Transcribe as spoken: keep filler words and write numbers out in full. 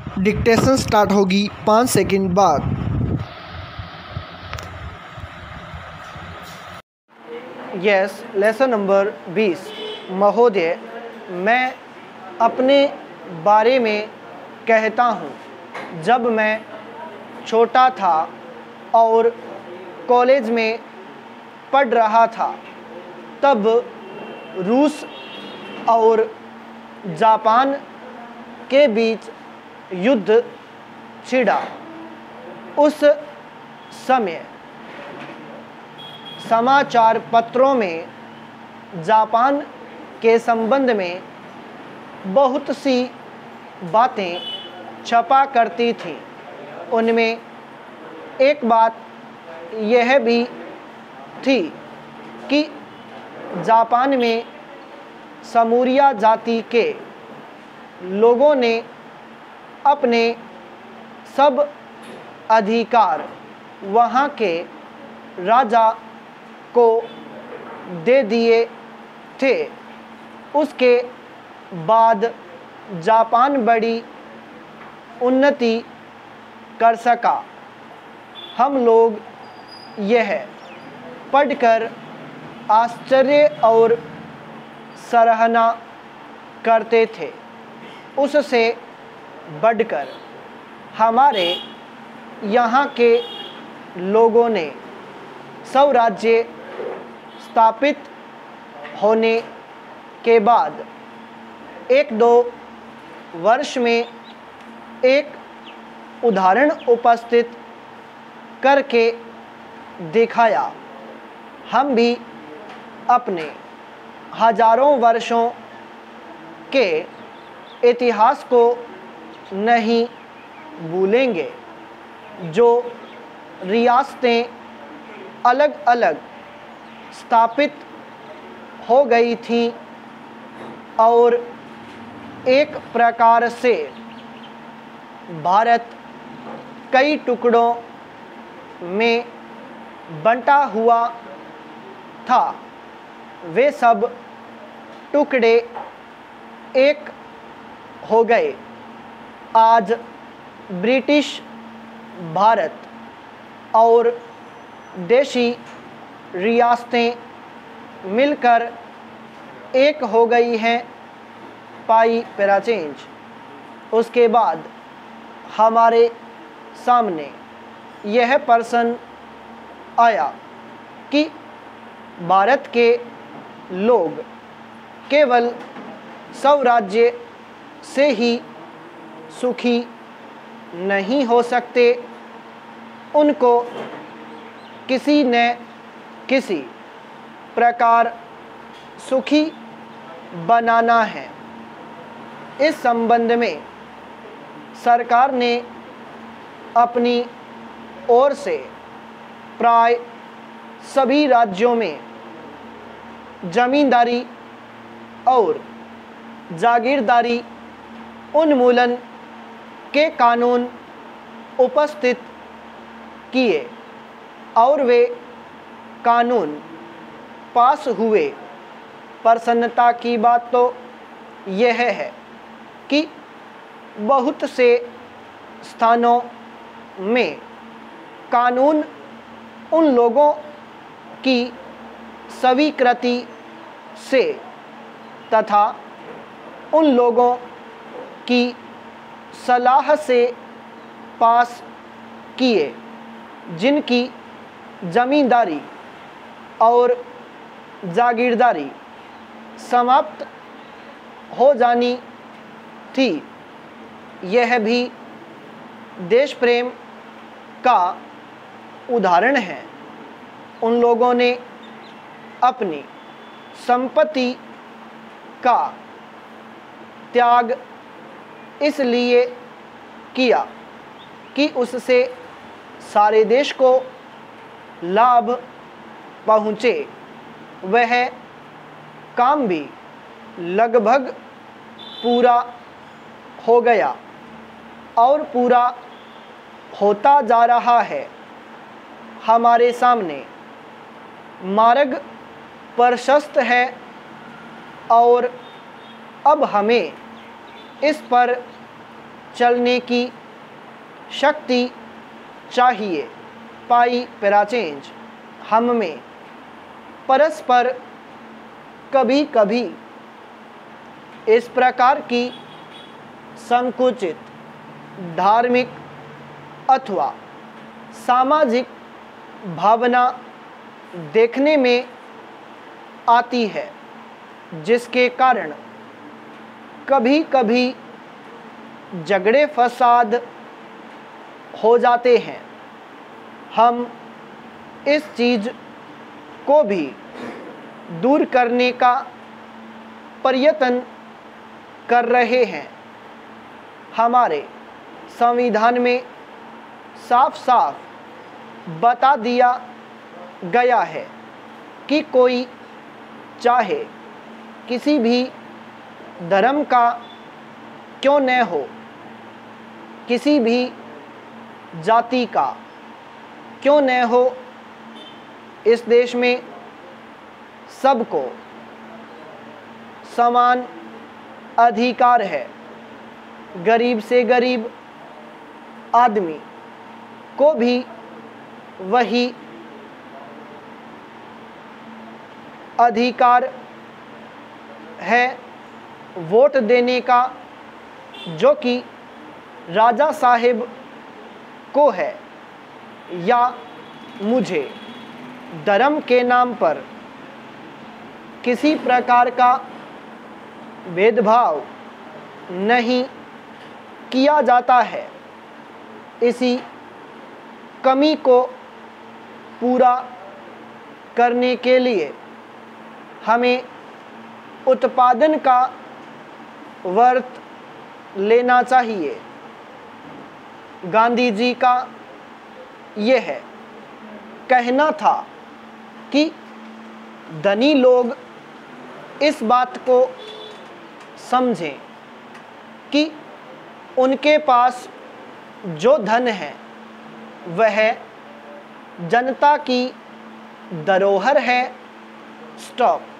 Dictation start होगी पाँच second बाद। यस, लेसन नंबर बीस। महोदय, मैं अपने बारे में कहता हूँ। जब मैं छोटा था और कॉलेज में पढ़ रहा था, तब रूस और जापान के बीच युद्ध छिड़ा। उस समय समाचार पत्रों में जापान के संबंध में बहुत सी बातें छपा करती थीं। उनमें एक बात यह भी थी कि जापान में समूरिया जाति के लोगों ने अपने सब अधिकार वहाँ के राजा को दे दिए थे। उसके बाद जापान बड़ी उन्नति कर सका। हम लोग यह पढ़कर आश्चर्य और सराहना करते थे। उससे बढ़कर हमारे यहाँ के लोगों ने स्वराज्य स्थापित होने के बाद एक दो वर्ष में एक उदाहरण उपस्थित करके दिखाया। हम भी अपने हजारों वर्षों के इतिहास को नहीं भूलेंगे। जो रियासतें अलग अलग स्थापित हो गई थीं और एक प्रकार से भारत कई टुकड़ों में बंटा हुआ था, वे सब टुकड़े एक हो गए। आज ब्रिटिश भारत और देशी रियासतें मिलकर एक हो गई हैं। पाई पैरा चेंज। उसके बाद हमारे सामने यह प्रश्न आया कि भारत के लोग केवल स्वराज्य से ही सुखी नहीं हो सकते, उनको किसी न किसी प्रकार सुखी बनाना है। इस संबंध में सरकार ने अपनी ओर से प्राय सभी राज्यों में जमींदारी और जागीरदारी उन्मूलन के कानून उपस्थित किए और वे कानून पास हुए। प्रसन्नता की बात तो यह है कि बहुत से स्थानों में कानून उन लोगों की स्वीकृति से तथा उन लोगों की सलाह से पास किए जिनकी जमींदारी और जागीरदारी समाप्त हो जानी थी। यह भी देश प्रेम का उदाहरण है। उन लोगों ने अपनी संपत्ति का त्याग इसलिए किया कि उससे सारे देश को लाभ पहुँचे। वह काम भी लगभग पूरा हो गया और पूरा होता जा रहा है। हमारे सामने मार्ग प्रशस्त है और अब हमें इस पर चलने की शक्ति चाहिए। पाई पैराचेंज हम में परस्पर कभी कभी इस प्रकार की संकुचित धार्मिक अथवा सामाजिक भावना देखने में आती है, जिसके कारण कभी कभी झगड़े फसाद हो जाते हैं। हम इस चीज़ को भी दूर करने का प्रयत्न कर रहे हैं। हमारे संविधान में साफ साफ बता दिया गया है कि कोई चाहे किसी भी धर्म का क्यों न हो, किसी भी जाति का क्यों न हो, इस देश में सबको समान अधिकार है। गरीब से गरीब आदमी को भी वही अधिकार है वोट देने का जो कि राजा साहेब को है, या मुझे धर्म के नाम पर किसी प्रकार का भेदभाव नहीं किया जाता है। इसी कमी को पूरा करने के लिए हमें उत्पादन का व्रत लेना चाहिए। गांधी जी का यह कहना था कि धनी लोग इस बात को समझें कि उनके पास जो धन है वह जनता की धरोहर है, स्टॉक